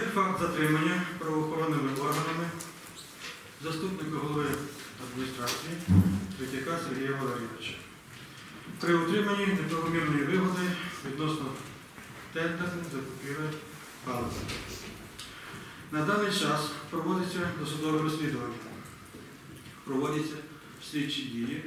факт затримання правоохоронними органами заступника голови адміністрації Третьяка Сергія Валерійовича при утриманні неправомірної вигоди відносно тендерних закупівель палива. На даний час проводиться досудове розслідування, проводяться слідчі дії.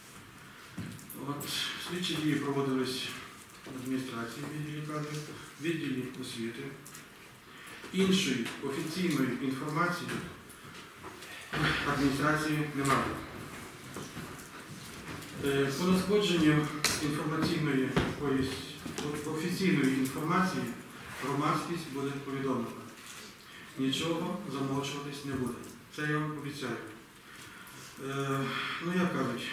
Слідчі дії проводились в адміністрації, відділі кадрів, відділі освіти. Іншої офіційної інформації в адміністрації немає. По надходженню офіційної інформації громадськість буде повідомлена. Нічого замовчуватись не буде. Це я вам обіцяю. Ну, як кажуть,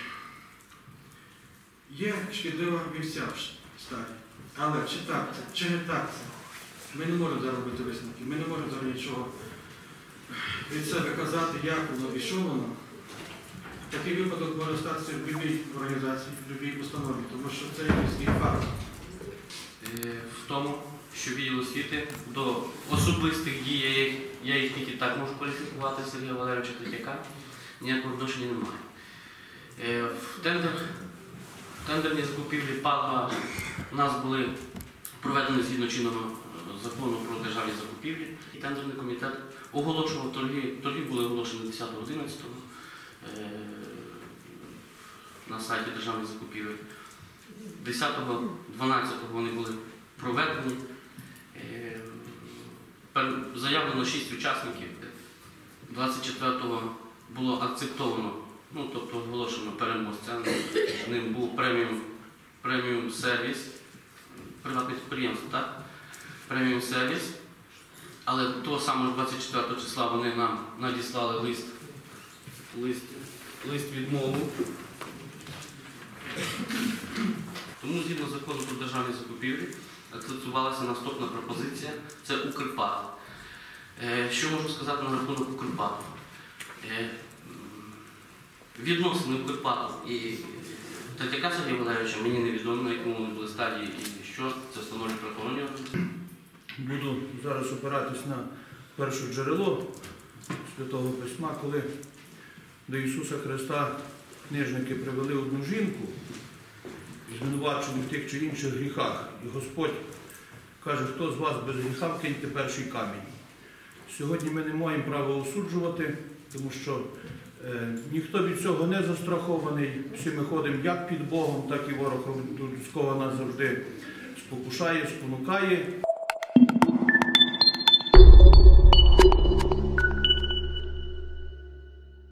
є шкідлива вівця в стаді. Але чи так це, чи не так це? Ми не можемо зараз робити висновки, ми не можемо зараз нічого від себе казати, як воно і що воно. Такий випадок може статися в будь-якій організації, в будь-якій установі, тому що це якийсь факт. В тому, що відділ освіти до особистих дій, я їх тільки так можу кваліфікувати Сергія Валерійовича Третьяка, ніякого відношення немає. В тендерні закупівлі палива у нас були проведені згідно чинного закону про державні закупівлі. І тендерний комітет оголошував торги. Торги були оголошені 10.11 на сайті державних закупівель. 10.12 вони були проведені. Заявлено 6 учасників. 24-го було акцептовано, ну, тобто оголошено переможцем. Ним був преміум сервіс, приватне підприємство, так? Преміум сервіс. Але того самого 24 числа вони нам надіслали лист відмову. Тому згідно закону про державні закупівлі акцентувалася наступна пропозиція – це Укрпат. Що можу сказати на рахунок Укрпату? Відносини Укрпату і Третьяка Сергія Валерійовича мені невідомо, на якому вони були стадії і що це встановлює правоохоронні органи. Буду зараз опиратись на перше джерело Святого Письма, коли до Ісуса Христа книжники привели одну жінку, звинувачену в тих чи інших гріхах. І Господь каже, хто з вас без гріха, вкиньте перший камінь. Сьогодні ми не маємо права осуджувати, тому що ніхто від цього не застрахований. Всі ми ходимо як під Богом, так і ворог людського нас завжди спокушає, спонукає.